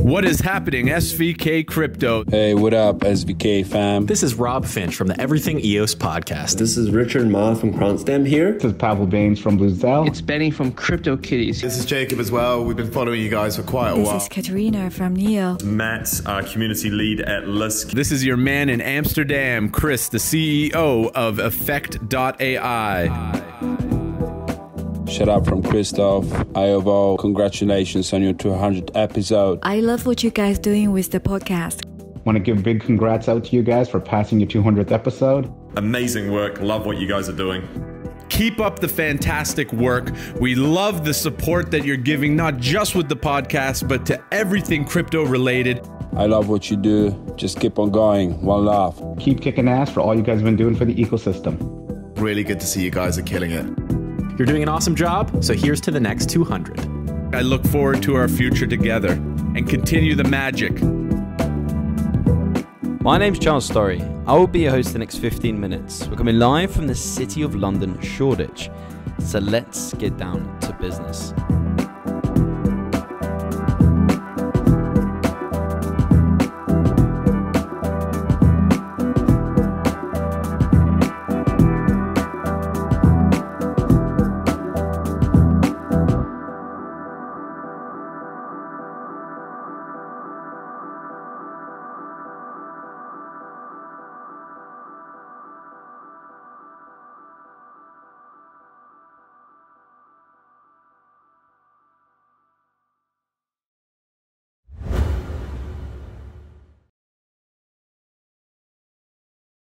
What is happening, SVK Crypto? Hey, what up, SVK fam? This is Rob Finch from the Everything EOS podcast. This is Richard Ma from Crontstem here. This is Pavel Baines from Bluezell. It's Benny from CryptoKitties. This is Jacob as well. We've been following you guys for quite a while. This is Katerina from Neo. Matt, our community lead at Lisk. This is your man in Amsterdam, Chris, the CEO of Effect.ai. Shout out from Christoph. Iovo, congratulations on your 200th episode. I love what you guys doing with the podcast. Want to give big congrats out to you guys for passing your 200th episode. Amazing work. Love what you guys are doing. Keep up the fantastic work. We love the support that you're giving, not just with the podcast, but to everything crypto related. I love what you do. Just keep on going. One love. Keep kicking ass for all you guys have been doing for the ecosystem. Really good to see you guys are killing it. You're doing an awesome job, so here's to the next 200. I look forward to our future together and continue the magic. My name's Charles Story. I will be your host the next 15 minutes. We're coming live from the City of London, Shoreditch. So let's get down to business.